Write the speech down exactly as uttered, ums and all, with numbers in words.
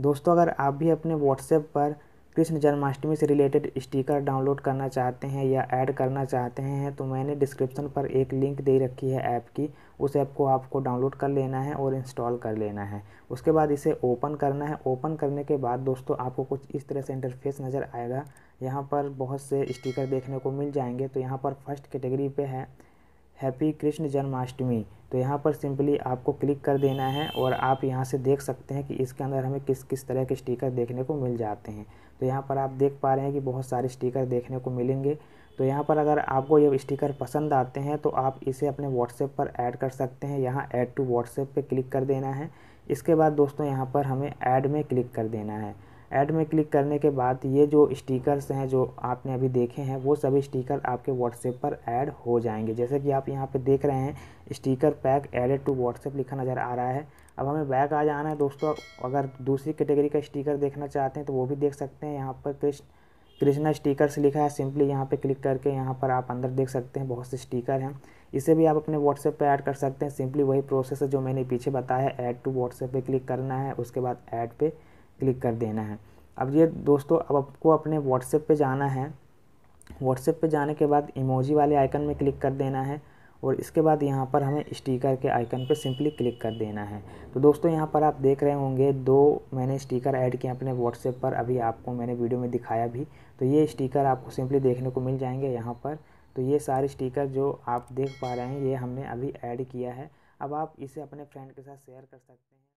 दोस्तों अगर आप भी अपने व्हाट्सएप पर कृष्ण जन्माष्टमी से रिलेटेड स्टिकर डाउनलोड करना चाहते हैं या ऐड करना चाहते हैं तो मैंने डिस्क्रिप्शन पर एक लिंक दे रखी है ऐप की। उस ऐप को आपको डाउनलोड कर लेना है और इंस्टॉल कर लेना है। उसके बाद इसे ओपन करना है। ओपन करने के बाद दोस्तों आपको कुछ इस तरह से इंटरफेस नज़र आएगा। यहाँ पर बहुत से स्टिकर देखने को मिल जाएंगे। तो यहाँ पर फर्स्ट कैटेगरी पे है हैप्पी कृष्ण जन्माष्टमी। तो यहाँ पर सिंपली आपको क्लिक कर देना है और आप यहाँ से देख सकते हैं कि इसके अंदर हमें किस किस तरह के स्टिकर देखने को मिल जाते हैं। तो यहाँ पर आप देख पा रहे हैं कि बहुत सारे स्टिकर देखने को मिलेंगे। तो यहाँ पर अगर आपको ये स्टिकर पसंद आते हैं तो आप इसे अपने व्हाट्सएप पर ऐड कर सकते हैं। यहाँ ऐड टू व्हाट्सएप पे क्लिक कर देना है। इसके बाद दोस्तों यहाँ पर हमें ऐड में क्लिक कर देना है। ऐड में क्लिक करने के बाद ये जो स्टिकर्स हैं जो आपने अभी देखे हैं वो सभी स्टिकर आपके व्हाट्सएप पर ऐड हो जाएंगे। जैसे कि आप यहाँ पे देख रहे हैं sticker pack added to WhatsApp लिखा नज़र आ रहा है। अब हमें बैक आ जाना है दोस्तों। अगर दूसरी कैटेगरी का स्टिकर देखना चाहते हैं तो वो भी देख सकते हैं। यहाँ पर कृष्ण कृष्णा स्टिकर्स लिखा है। सिंपली यहाँ पे क्लिक करके यहाँ पर आप अंदर देख सकते हैं बहुत से स्टिकर हैं। इसे भी आप अपने व्हाट्सएप पे ऐड कर सकते हैं। सिंपली वही प्रोसेस है जो मैंने पीछे बताया है। ऐड टू व्हाट्सएप पे क्लिक करना है, उसके बाद ऐड पे क्लिक कर देना है। अब ये दोस्तों अब आपको अपने व्हाट्सएप पे जाना है। व्हाट्सएप पे जाने के बाद इमोजी वाले आइकन में क्लिक कर देना है और इसके बाद यहाँ पर हमें स्टिकर के आइकन पे सिंपली क्लिक कर देना है। तो दोस्तों यहाँ पर आप देख रहे होंगे दो मैंने स्टिकर ऐड किए अपने व्हाट्सएप पर। अभी आपको मैंने वीडियो में दिखाया भी। तो ये स्टिकर आपको सिंपली देखने को मिल जाएंगे यहाँ पर। तो ये सारे स्टिकर जो आप देख पा रहे हैं ये हमने अभी ऐड किया है। अब आप इसे अपने फ्रेंड के साथ शेयर कर सकते हैं।